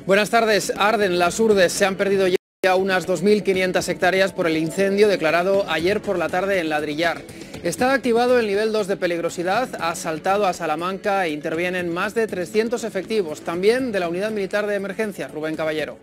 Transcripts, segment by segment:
Buenas tardes. Arden las Urdes. Se han perdido ya unas 2.500 hectáreas por el incendio declarado ayer por la tarde en Ladrillar. Está activado el nivel 2 de peligrosidad, ha saltado a Salamanca e intervienen más de 300 efectivos, también de la Unidad Militar de Emergencias. Rubén Caballero.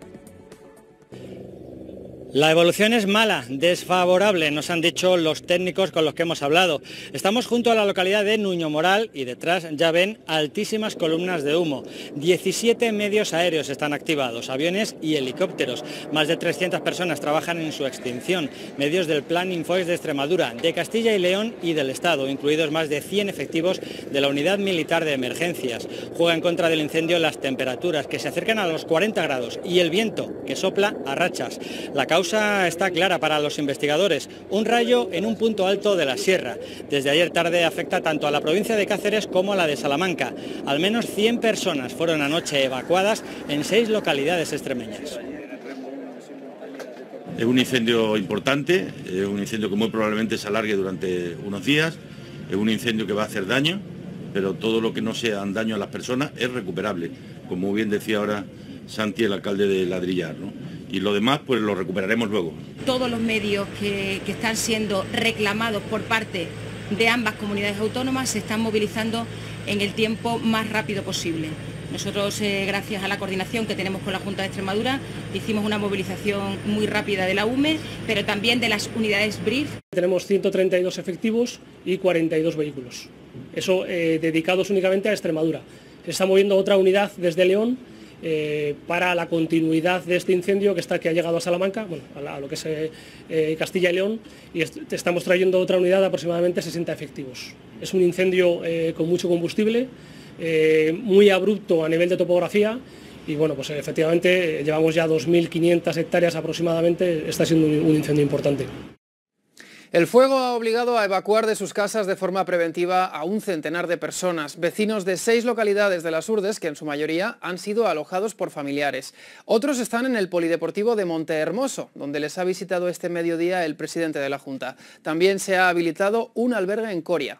La evolución es mala, desfavorable, nos han dicho los técnicos con los que hemos hablado. Estamos junto a la localidad de Nuño Moral y detrás ya ven altísimas columnas de humo. 17 medios aéreos están activados, aviones y helicópteros. Más de 300 personas trabajan en su extinción. Medios del Plan Infoes de Extremadura, de Castilla y León y del Estado, incluidos más de 100 efectivos de la Unidad Militar de Emergencias. Juega en contra del incendio las temperaturas, que se acercan a los 40 grados, y el viento, que sopla a rachas. La causa está clara para los investigadores, un rayo en un punto alto de la sierra. Desde ayer tarde afecta tanto a la provincia de Cáceres como a la de Salamanca. Al menos 100 personas fueron anoche evacuadas en 6 localidades extremeñas. Es un incendio importante, es un incendio que muy probablemente se alargue durante unos días, es un incendio que va a hacer daño, pero todo lo que no sea daño a las personas es recuperable, como bien decía ahora Santi, el alcalde de Ladrillar, ¿no? Y lo demás pues lo recuperaremos luego. Todos los medios que están siendo reclamados por parte de ambas comunidades autónomas se están movilizando en el tiempo más rápido posible. Nosotros, gracias a la coordinación que tenemos con la Junta de Extremadura, hicimos una movilización muy rápida de la UME, pero también de las unidades BRIF. Tenemos 132 efectivos y 42 vehículos, eso dedicados únicamente a Extremadura. Se está moviendo otra unidad desde León para la continuidad de este incendio que ha llegado a Salamanca, bueno, a lo que es Castilla y León, y estamos trayendo otra unidad de aproximadamente 60 efectivos. Es un incendio con mucho combustible, muy abrupto a nivel de topografía, y bueno, pues efectivamente llevamos ya 2.500 hectáreas aproximadamente, está siendo un incendio importante. El fuego ha obligado a evacuar de sus casas de forma preventiva a un centenar de personas, vecinos de 6 localidades de las Urdes, que en su mayoría han sido alojados por familiares. Otros están en el polideportivo de Montehermoso, donde les ha visitado este mediodía el presidente de la Junta. También se ha habilitado un albergue en Coria.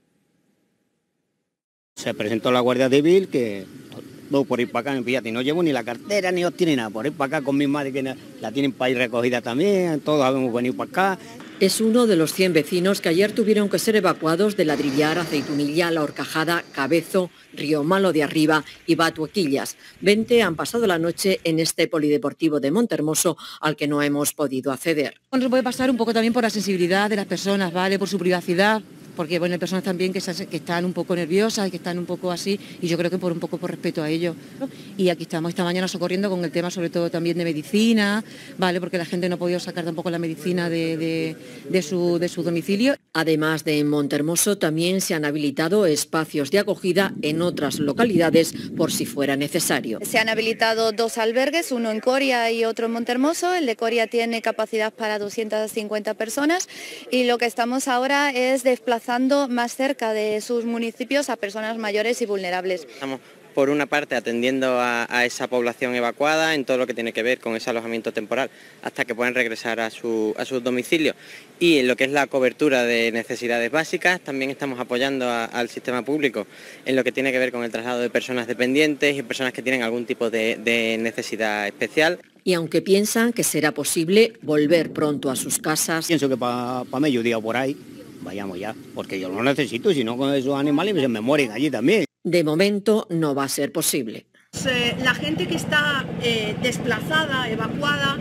Se presentó la Guardia Civil, que no por ir para acá, fíjate, no llevo ni la cartera ni tiene nada, por ir para acá con mi madre, que la tienen para ir recogida también, todos hemos venido para acá. Es uno de los 100 vecinos que ayer tuvieron que ser evacuados de Ladrillar, Aceitunilla, La Horcajada, Cabezo, Río Malo de Arriba y Batuequillas. 20 han pasado la noche en este polideportivo de Montehermoso al que no hemos podido acceder. Bueno, puede pasar un poco también por la sensibilidad de las personas, ¿vale? Por su privacidad, porque bueno, hay personas también que están un poco nerviosas y que están un poco así, y yo creo que un poco por respeto a ellos, ¿no? Y aquí estamos esta mañana socorriendo con el tema sobre todo también de medicina, ¿vale? Porque la gente no ha podido sacar tampoco la medicina de su domicilio. Además de en Montehermoso, también se han habilitado espacios de acogida en otras localidades por si fuera necesario. Se han habilitado 2 albergues, uno en Coria y otro en Montehermoso. El de Coria tiene capacidad para 250 personas y lo que estamos ahora es desplazando más cerca de sus municipios a personas mayores y vulnerables. Estamos por una parte atendiendo a esa población evacuada en todo lo que tiene que ver con ese alojamiento temporal hasta que puedan regresar a sus domicilios, y en lo que es la cobertura de necesidades básicas también estamos apoyando al sistema público en lo que tiene que ver con el traslado de personas dependientes y personas que tienen algún tipo de necesidad especial. Y aunque piensan que será posible volver pronto a sus casas, pienso que para mediodía por ahí vayamos ya, porque yo lo necesito, si no con esos animales se me mueren allí también. De momento no va a ser posible. La gente que está desplazada, evacuada,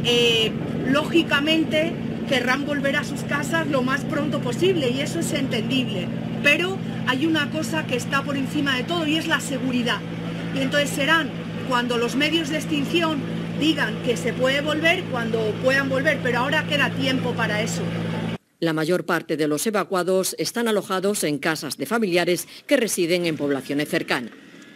lógicamente querrán volver a sus casas lo más pronto posible, y eso es entendible. Pero hay una cosa que está por encima de todo y es la seguridad. Y entonces serán cuando los medios de extinción digan que se puede volver, cuando puedan volver, pero ahora queda tiempo para eso. La mayor parte de los evacuados están alojados en casas de familiares que residen en poblaciones cercanas.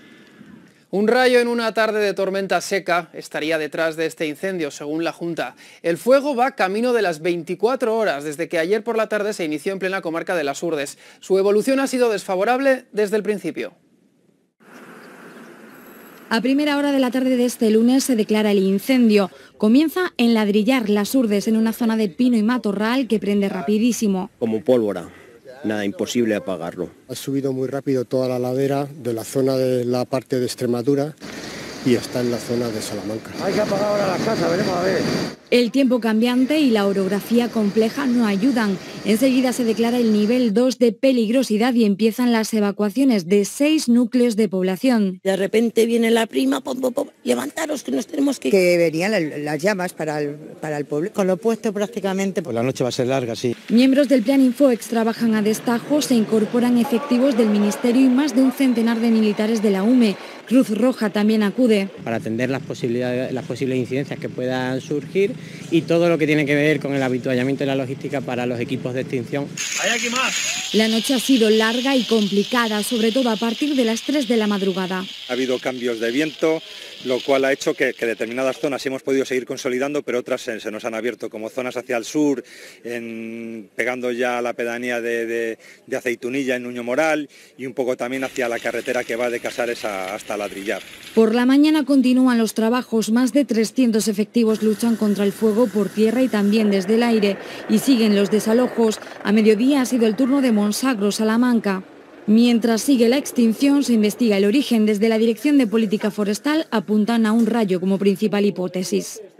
Un rayo en una tarde de tormenta seca estaría detrás de este incendio, según la Junta. El fuego va camino de las 24 horas, desde que ayer por la tarde se inició en plena comarca de las Urdes. Su evolución ha sido desfavorable desde el principio. A primera hora de la tarde de este lunes se declara el incendio. Comienza en Ladrillar, Las Urdes, en una zona de pino y matorral que prende rapidísimo. Como pólvora, nada, imposible apagarlo. Ha subido muy rápido toda la ladera de la zona de la parte de Extremadura y está en la zona de Salamanca. Hay que apagar ahora la casa, veremos a ver. El tiempo cambiante y la orografía compleja no ayudan. Enseguida se declara el nivel 2 de peligrosidad y empiezan las evacuaciones de 6 núcleos de población. De repente viene la prima, pom, pom, pom, levantaros que nos tenemos que... Que venían las llamas para el pueblo. Con lo puesto prácticamente. Pues la noche va a ser larga, sí. Miembros del Plan Infoex trabajan a destajo, se incorporan efectivos del Ministerio y más de un centenar de militares de la UME. Cruz Roja también acude. Para atender las posibles incidencias que puedan surgir y todo lo que tiene que ver con el habituallamiento y la logística para los equipos de extinción. ¿Hay aquí más? La noche ha sido larga y complicada, sobre todo a partir de las 3 de la madrugada. Ha habido cambios de viento, lo cual ha hecho que determinadas zonas hemos podido seguir consolidando, pero otras se nos han abierto, como zonas hacia el sur, pegando ya a la pedanía de Aceitunilla en Nuño Moral y un poco también hacia la carretera que va de Casares hasta Ladrillar. Por la mañana continúan los trabajos, más de 300 efectivos luchan contra el fuego por tierra y también desde el aire y siguen los desalojos. A mediodía ha sido el turno de Monsagro, Salamanca. Mientras sigue la extinción, se investiga el origen. Desde la Dirección de Política Forestal apuntan a un rayo como principal hipótesis.